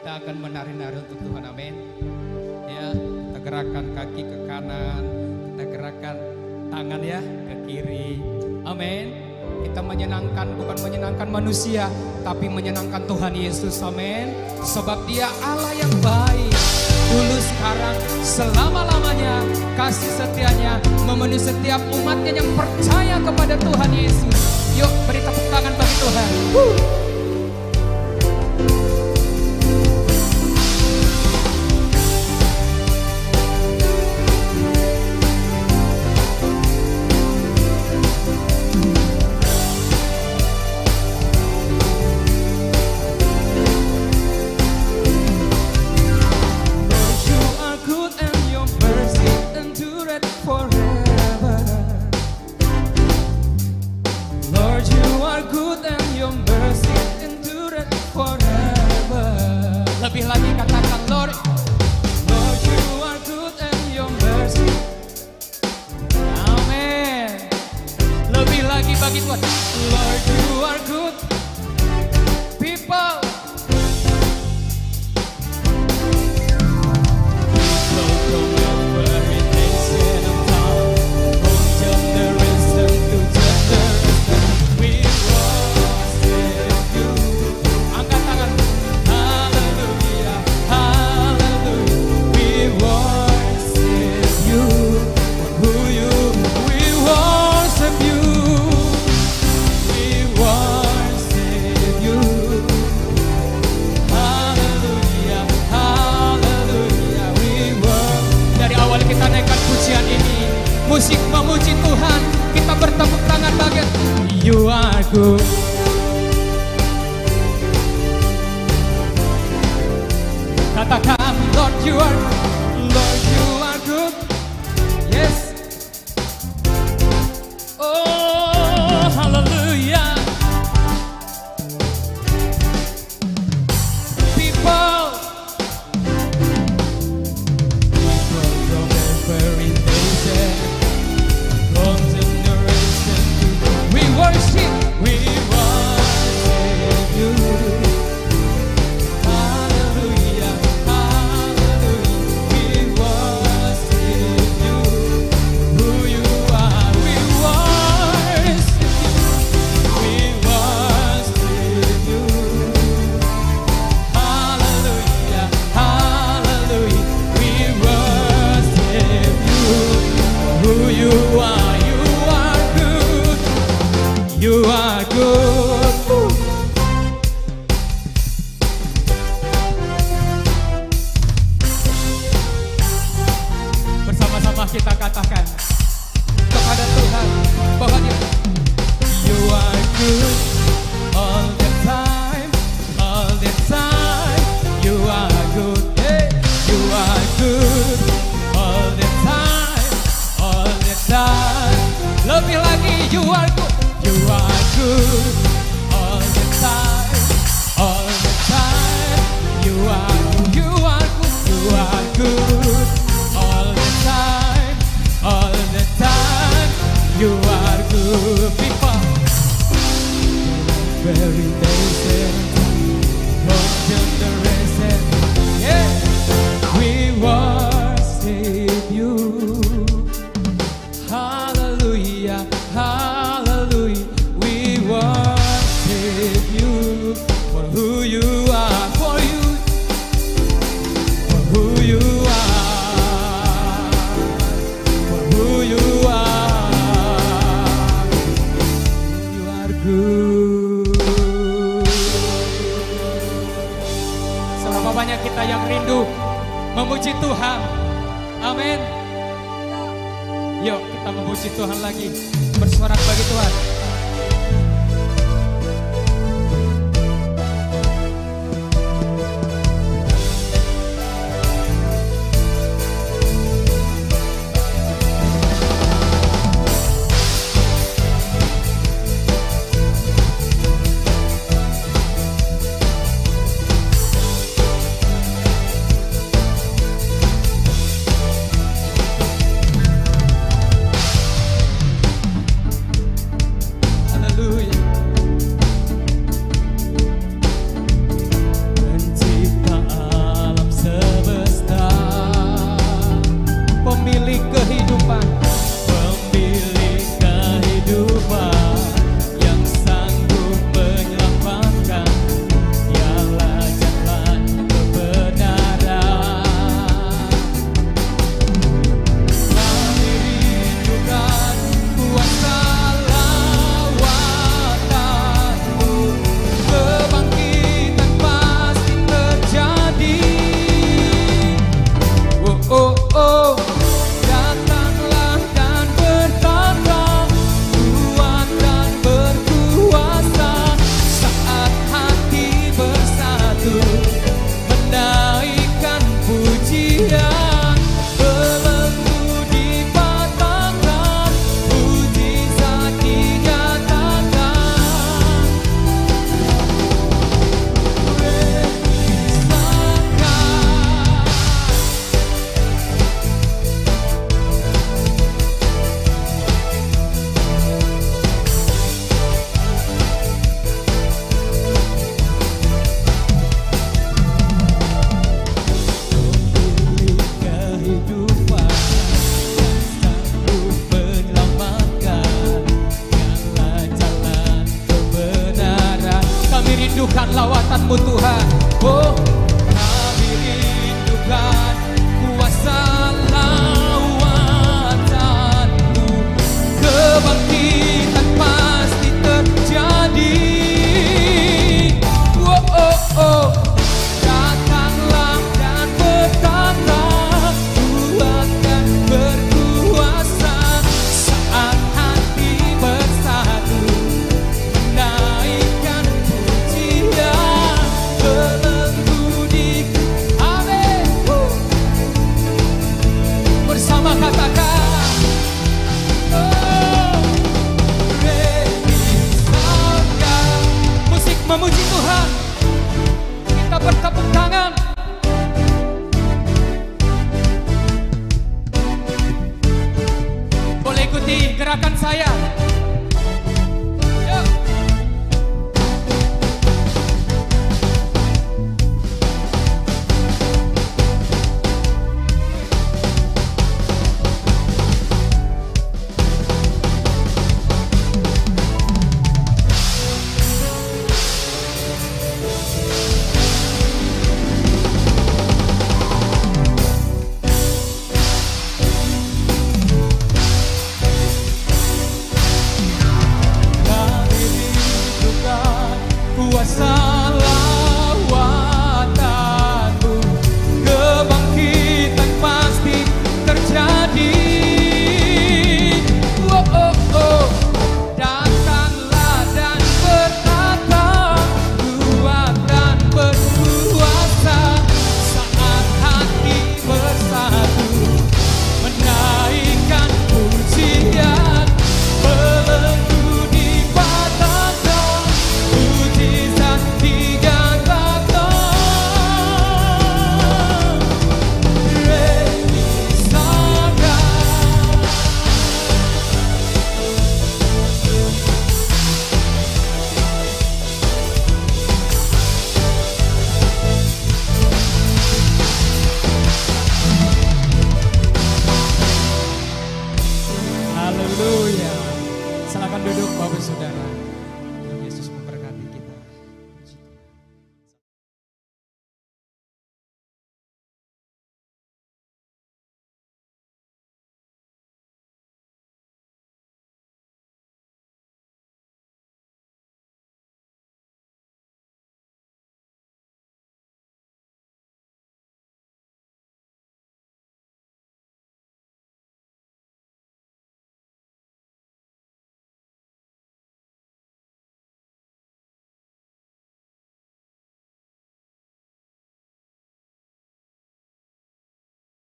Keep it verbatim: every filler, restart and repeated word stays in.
kita akan menari-nari untuk Tuhan, amin. Ya, kita gerakkan kaki ke kanan, kita gerakkan tangan ya ke kiri, amin. Kita menyenangkan, bukan menyenangkan manusia, tapi menyenangkan Tuhan Yesus, amin. Sebab Dia Allah yang baik, dulu sekarang selama-lamanya. Kasih setianya memenuhi setiap umatnya yang percaya kepada Tuhan Yesus. Yuk beri tepuk tangan bagi Tuhan. Woo. Lebih lagi katakan Lord, Lord you are good and your mercy. Amen. Lebih lagi bagi Tuhan, Lord you are good. People, musik memuji Tuhan, kita bertepuk tangan bagi You are good. Katakan Lord you are, Lord you are good. Yes. Oh hallelujah. People, people from every nation, from generation to we worship, we worship you. Hallelujah, hallelujah, we worship you. Who you are, we worship you, we worship you. Hallelujah, hallelujah, we worship you. Who you are, you are good, you are good. Woo. Bersama-sama kita katakan kepada Tuhan bahwa Dia You are good all the time, all the time. You are good, hey. You are good all the time, all the time. Lebih lagi you are good, you are good all the time, all the time. You are good, you are good, you are good all the time, all the time. You are good, people. Very nation, from generation, yeah. We worship you. Hallelujah, hallelujah. We worship you for who you are, for you, for who you are, for who you are. You are good. Selama banyak kita yang rindu memuji Tuhan, amin. Yuk kita memuji Tuhan lagi, bersorak bagi Tuhan.